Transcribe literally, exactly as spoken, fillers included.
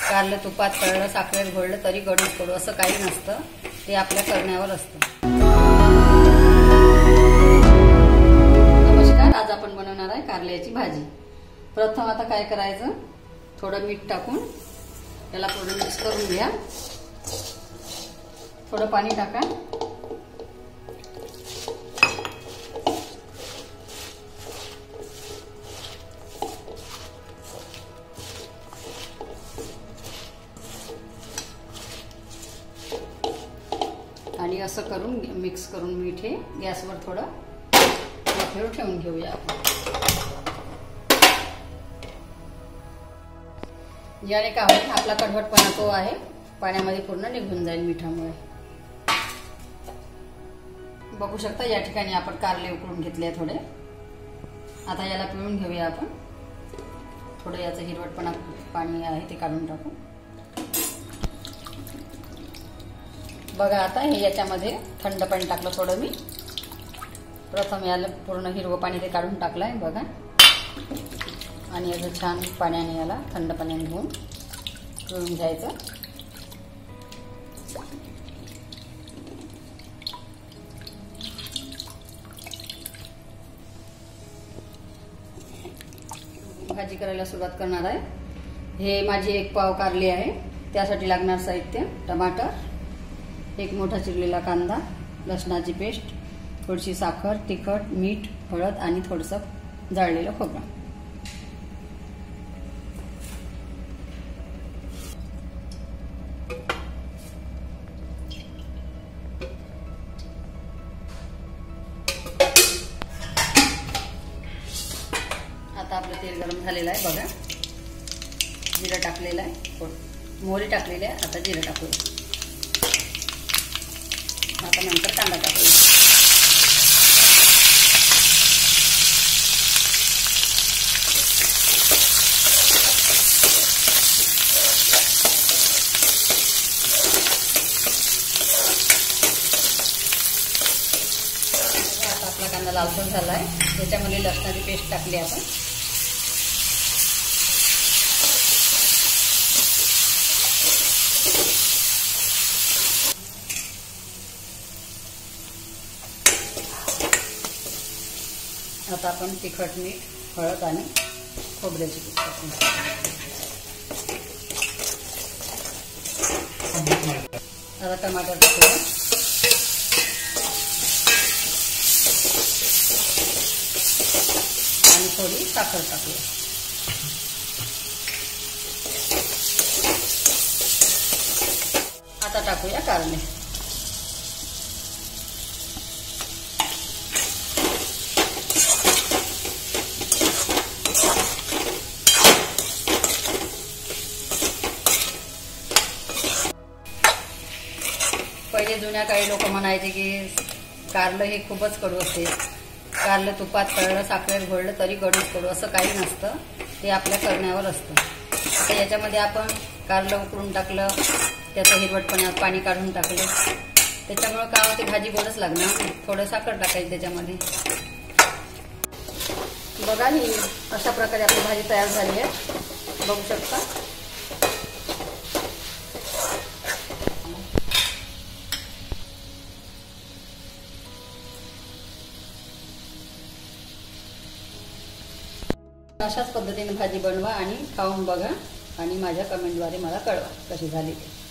कारलं तुपात तळलं, साखरेत घोळलं तरी कडूच कडू असं काही नसतं, ते आपल्या करण्यावर असतं. नमस्कार, आज आपण बनवणार आहे कारल्याची भाजी. प्रथम आता काय करायचं, थोडं मीठ टाकून याला पूर्ण मिक्स करून घ्या. थोडं पाणी टाका. आणि असं करून मिक्स करून मीठ हे गॅसवर थोडं वाफेवर ठेवून घेऊया आपण. याने काय होईल, आपला कडवटपणा तो आहे पाण्यामध्ये पूर्ण निघून जाईल मिठामुळे. बघू शकता या ठिकाणी आपण कारले उकळून घेतले थोडे. आता याला पिळून घेऊया आपण. थोडं याचं हिरवटपणा पाणी आहे ते काढून टाकू. बघा आता हे याच्यामध्ये थंड पाणी टाकलं थोडं मी. प्रथम याला पूर्ण हिरवं पाणी ते काढून टाकलं आहे बघा. आणि याचं छान पाण्याने याला थंड पाण्याने धुवून पिळून घ्यायचं. भाजी करायला सुरुवात करणार आहे. हे माझी एक पाव कारली आहे. त्यासाठी लागणार साहित्य: टमाटर, एक मोठा चिरलेला कांदा, लसणाची पेस्ट, थोडीशी साखर, तिखट, मीठ, हळद आणि थोडंसं जाळलेलं खोबरं. आता आपलं तेल गरम झालेलं आहे बघा. जिरं टाकलेलं आहे, मोहरी टाकलेली आहे. आता जिरं टाकूया. आता नंतर कांदा टाकूया. आता आपला कांदा लालसर झाला आहे. त्याच्यामध्ये लसणाची पेस्ट टाकली आपण. आता आपण तिखट, मीठ, हळद आणि खोबऱ्याची पेस्ट टाकू. आता टमाटर टाकूया. आणि थोडी साखर टाकूया. आता टाकूया कारले. पहिले जुन्या काळी लोक म्हणायचे की कारलं हे खूपच कडू असते. कारलं तुपात तळलं, साखरेत घोळलं तरी कडूच कडू असं काही नसतं, ते आपल्या करण्यावर असतं. आता याच्यामध्ये आपण कारलं उकळून टाकलं, त्याचं हिरवटपणा पाणी काढून टाकलं, त्याच्यामुळे काय होते, भाजी गोडच लागणार. थोडं साखर टाकायची त्याच्यामध्ये. बघा, ही अशा प्रकारे आपली भाजी तयार झाली आहे. बघू शकता. अशाच पद्धतीने भाजी बनवा आणि खाऊन बघा आणि माझ्या कमेंटद्वारे मला कळवा कशी झाली ते.